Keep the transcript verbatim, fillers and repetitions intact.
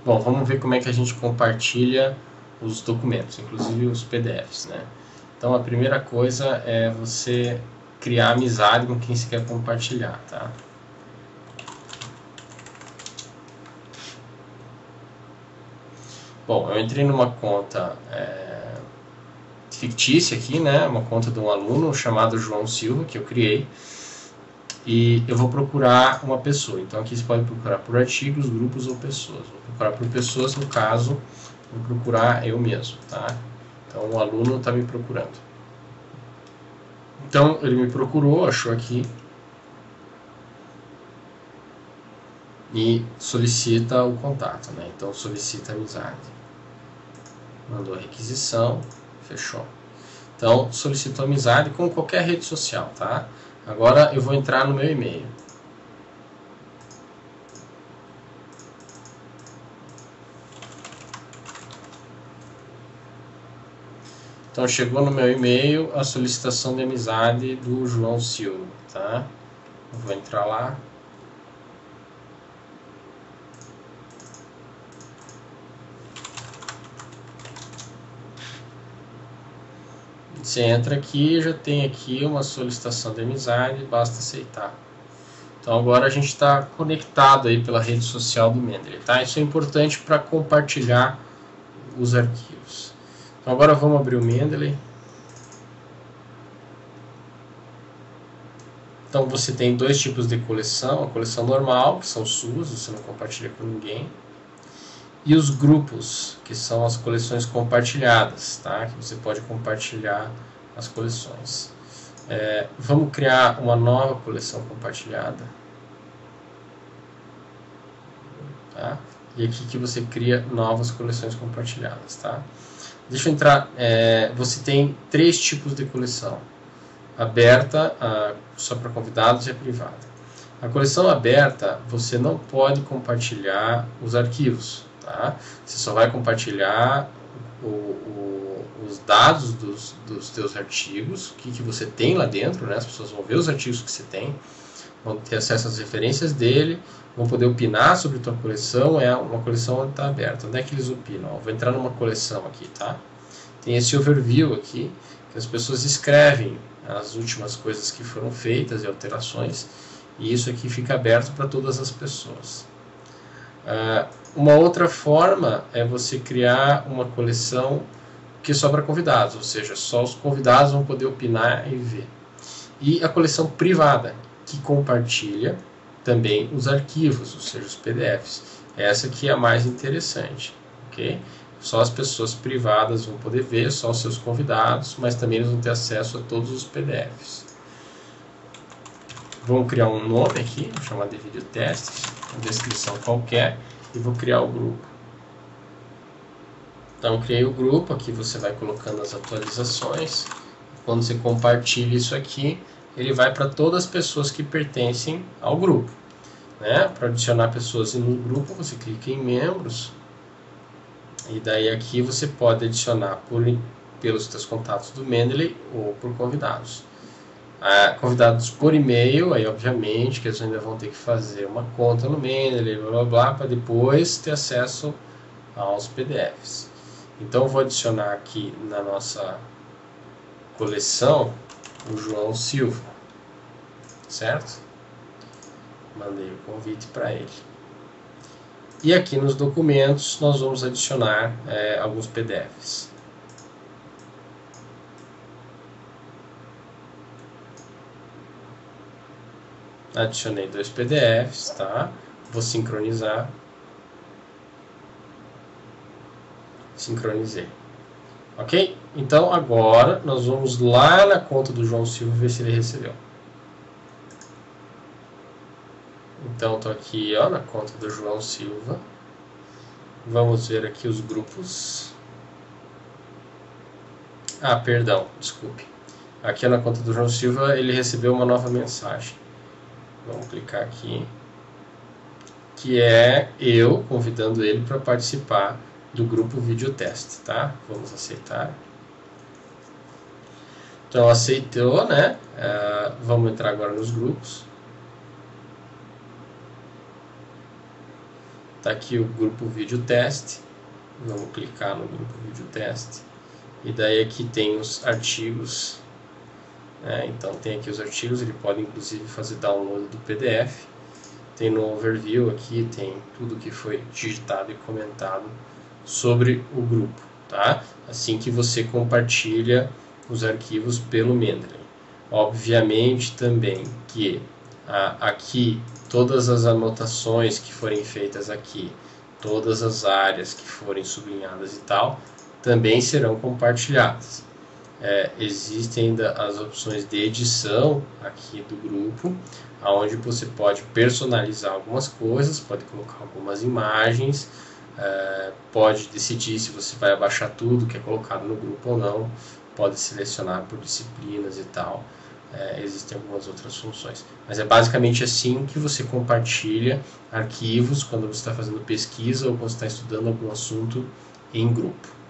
Bom, vamos ver como é que a gente compartilha os documentos, inclusive os P D Fs, né? Então a primeira coisa é você criar amizade com quem você quer compartilhar, tá? Bom, eu entrei numa conta é, fictícia aqui, né? Uma conta de um aluno chamado João Silva, que eu criei. E eu vou procurar uma pessoa. Então aqui você pode procurar por artigos, grupos ou pessoas. Vou procurar por pessoas, no caso, vou procurar eu mesmo, tá? Então o aluno está me procurando. Então ele me procurou, achou aqui e solicita o contato, né? Então solicita amizade. Mandou a requisição, fechou. Então solicitou amizade com qualquer rede social, tá? Agora eu vou entrar no meu e-mail. Então chegou no meu e-mail a solicitação de amizade do João Silva, tá? Eu vou entrar lá. Você entra aqui, já tem aqui uma solicitação de amizade, basta aceitar. Então agora a gente está conectado aí pela rede social do Mendeley, tá? Isso é importante para compartilhar os arquivos. Então agora vamos abrir o Mendeley. Então você tem dois tipos de coleção, a coleção normal, que são suas, você não compartilha com ninguém, e os grupos, que são as coleções compartilhadas, tá? Que você pode compartilhar as coleções. É, vamos criar uma nova coleção compartilhada. Tá? E aqui que você cria novas coleções compartilhadas, tá? Deixa eu entrar. É, você tem três tipos de coleção: aberta, a, só para convidados, e a privada. A coleção aberta, você não pode compartilhar os arquivos, tá? Você só vai compartilhar o, o, os dados dos, dos teus artigos, o que, que você tem lá dentro, né? As pessoas vão ver os artigos que você tem, vão ter acesso às referências dele, vão poder opinar sobre a tua coleção. É uma coleção onde está aberta. Onde é que eles opinam? Ó, vou entrar numa coleção aqui, tá? Tem esse overview aqui, que as pessoas escrevem as últimas coisas que foram feitas e alterações, e isso aqui fica aberto para todas as pessoas. Uh, uma outra forma é você criar uma coleção que é só para convidados, ou seja, só os convidados vão poder opinar e ver. E a coleção privada, que compartilha também os arquivos, ou seja, os P D Fs. Essa aqui é a mais interessante, ok? Só as pessoas privadas vão poder ver, só os seus convidados, mas também eles vão ter acesso a todos os P D Fs. Vamos criar um nome aqui, vou chamar de vídeo teste, uma descrição qualquer, e vou criar o grupo. Então, criei o grupo, aqui você vai colocando as atualizações. Quando você compartilha isso aqui, ele vai para todas as pessoas que pertencem ao grupo, né? Para adicionar pessoas no grupo, você clica em membros, e daí aqui você pode adicionar por, pelos seus contatos do Mendeley ou por convidados. Ah, convidados por e-mail, aí obviamente que eles ainda vão ter que fazer uma conta no Mendeley, blá blá blá, para depois ter acesso aos P D Fs. Então eu vou adicionar aqui na nossa coleção o João Silva, certo? Mandei o convite para ele. E aqui nos documentos nós vamos adicionar é, alguns P D Fs. Adicionei dois P D Fs, tá? Vou sincronizar. Sincronizei. Ok? Então agora nós vamos lá na conta do João Silva ver se ele recebeu. Então estou aqui, ó, na conta do João Silva. Vamos ver aqui os grupos. Ah, perdão, desculpe. Aqui na conta do João Silva ele recebeu uma nova mensagem. Vamos clicar aqui. Que é eu convidando ele para participar do grupo videoteste, tá? Vamos aceitar. Então aceitou, né? Uh, vamos entrar agora nos grupos. Está aqui o grupo vídeo teste. Vamos clicar no grupo vídeo teste. E daí aqui tem os artigos. É, então tem aqui os artigos, ele pode inclusive fazer download do P D F. Tem no overview aqui, tem tudo que foi digitado e comentado sobre o grupo, tá? Assim que você compartilha os arquivos pelo Mendeley. Obviamente também que ah, aqui todas as anotações que forem feitas aqui, todas as áreas que forem sublinhadas e tal, também serão compartilhadas. É, existem ainda as opções de edição aqui do grupo, onde você pode personalizar algumas coisas, pode colocar algumas imagens, é, pode decidir se você vai abaixar tudo que é colocado no grupo ou não, pode selecionar por disciplinas e tal. É, existem algumas outras funções, mas é basicamente assim que você compartilha arquivos quando você está fazendo pesquisa ou quando você está estudando algum assunto em grupo.